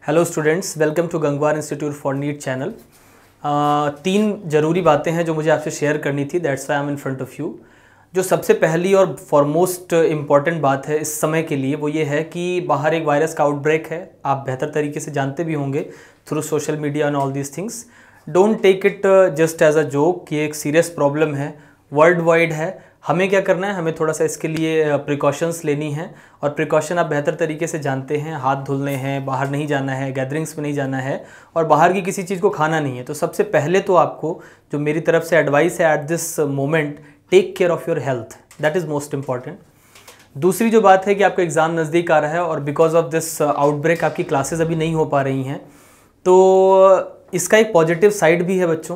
Hello students, welcome to Gangwar institute for NEET channel. 3 ज़रूरी बातें हैं जो मुझे आपसे शेयर करनी थी, that's why I am in front of you. जो सबसे पहली और फॉरमोस्ट इम्पॉर्टेंट बात है इस समय के लिए वो ये है कि बाहर एक वायरस का आउटब्रेक है। आप बेहतर तरीके से जानते भी होंगे through social media and all these things. Don't take it just as a joke कि एक सीरियस प्रॉब्लम है, वर्ल्ड वाइड है। हमें क्या करना है, हमें थोड़ा सा इसके लिए प्रिकॉशंस लेनी है। और प्रिकॉशन आप बेहतर तरीके से जानते हैं, हाथ धुलने हैं, बाहर नहीं जाना है, गैदरिंग्स में नहीं जाना है और बाहर की किसी चीज़ को खाना नहीं है। तो सबसे पहले तो आपको जो मेरी तरफ से एडवाइस है at this moment, take care of your health, that is most important. दूसरी जो बात है कि आपका एग्ज़ाम नज़दीक आ रहा है और बिकॉज ऑफ दिस आउटब्रेक आपकी क्लासेस अभी नहीं हो पा रही हैं, तो इसका एक पॉजिटिव साइड भी है बच्चों।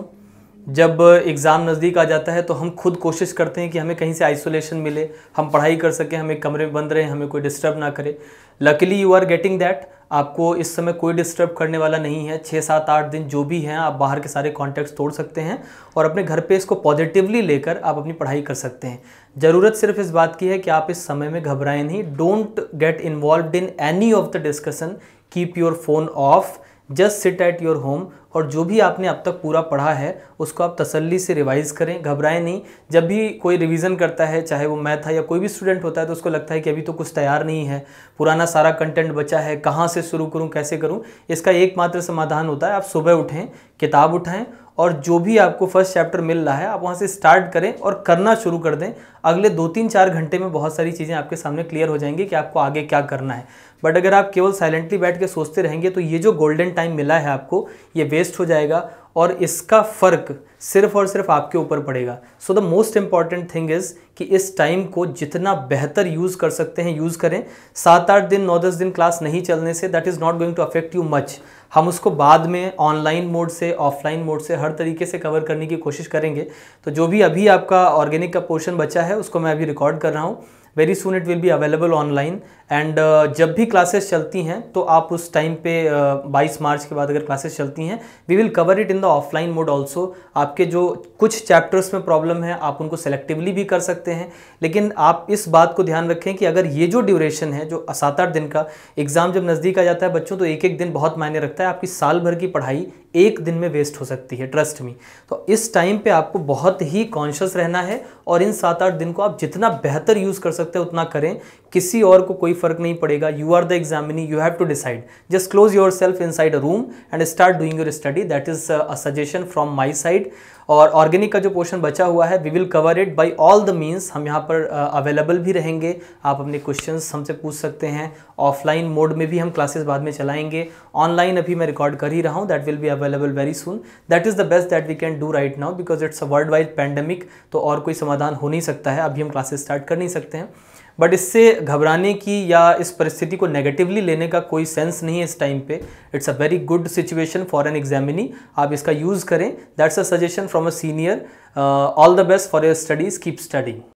जब एग्ज़ाम नज़दीक आ जाता है तो हम खुद कोशिश करते हैं कि हमें कहीं से आइसोलेशन मिले, हम पढ़ाई कर सकें, हम एक कमरे में बंद रहें, हमें कोई डिस्टर्ब ना करे। Luckily you are getting that. आपको इस समय कोई डिस्टर्ब करने वाला नहीं है। 6, 7, 8 दिन जो भी हैं आप बाहर के सारे कॉन्टैक्ट्स तोड़ सकते हैं और अपने घर पे इसको पॉजिटिवली लेकर आप अपनी पढ़ाई कर सकते हैं। ज़रूरत सिर्फ इस बात की है कि आप इस समय में घबराएं नहीं। Don't get involved in any of the discussion, keep your phone off, just sit at your home और जो भी आपने अब तक पूरा पढ़ा है उसको आप तसल्ली से रिवाइज़ करें, घबराएं नहीं। जब भी कोई रिवीजन करता है, चाहे वो मैं था या कोई भी स्टूडेंट होता है, तो उसको लगता है कि अभी तो कुछ तैयार नहीं है, पुराना सारा कंटेंट बचा है, कहाँ से शुरू करूँ, कैसे करूँ। इसका एकमात्र समाधान होता है, आप सुबह उठें, किताब उठाएं और जो भी आपको फर्स्ट चैप्टर मिल रहा है आप वहाँ से स्टार्ट करें और करना शुरू कर दें। अगले 2-3-4 घंटे में बहुत सारी चीज़ें आपके सामने क्लियर हो जाएंगी कि आपको आगे क्या करना है। बट अगर आप केवल साइलेंटली बैठ के सोचते रहेंगे तो ये जो गोल्डन टाइम मिला है आपको, ये वेस्ट हो जाएगा और इसका फ़र्क सिर्फ और सिर्फ आपके ऊपर पड़ेगा। So the most important thing is कि इस टाइम को जितना बेहतर यूज़ कर सकते हैं यूज़ करें। 7-8 दिन, 9-10 दिन क्लास नहीं चलने से that is not going to affect you much. हम उसको बाद में ऑनलाइन मोड से, ऑफलाइन मोड से, हर तरीके से कवर करने की कोशिश करेंगे। तो जो भी अभी आपका ऑर्गेनिक का पोर्शन बचा है उसको मैं अभी रिकॉर्ड कर रहा हूँ। Very soon it will be available online and जब भी क्लासेस चलती हैं तो आप उस टाइम पे 22 मार्च के बाद अगर क्लासेस चलती हैं, we will cover it in the offline mode also. आपके जो कुछ चैप्टर्स में प्रॉब्लम है आप उनको सेलेक्टिवली भी कर सकते हैं, लेकिन आप इस बात को ध्यान रखें कि अगर ये जो ड्यूरेशन है, जो 7-8 दिन का एग्ज़ाम जब नज़दीक आ जाता है बच्चों, तो एक एक दिन बहुत मायने रखता है। आपकी साल भर की पढ़ाई एक दिन में वेस्ट हो सकती है, ट्रस्ट मी। तो इस टाइम पे आपको बहुत ही कॉन्शियस रहना है और इन 7-8 दिन को आप जितना बेहतर यूज़ कर सकते हैं उतना करें। किसी और को कोई फर्क नहीं पड़ेगा। You are the examinee, you have to decide. Just close yourself inside a room and start doing your study. That is a suggestion from my side. और ऑर्गेनिक का जो पोर्शन बचा हुआ है, we will cover it by all the means. हम यहाँ पर available भी रहेंगे, आप अपने क्वेश्चंस हमसे पूछ सकते हैं। ऑफलाइन मोड में भी हम क्लासेस बाद में चलाएंगे। ऑनलाइन अभी मैं रिकॉर्ड कर ही रहा हूँ, that will be available very soon. That is the best that we can do right now because it's a worldwide pandemic. तो और कोई समाधान हो नहीं सकता है, अभी हम क्लासेस स्टार्ट कर नहीं सकते हैं। बट इससे घबराने की या इस परिस्थिति को नेगेटिवली लेने का कोई सेंस नहीं है इस टाइम पे। It's a very good situation for an examinee. आप इसका यूज़ करें, that's a suggestion from a senior. All the best for your studies, keep studying.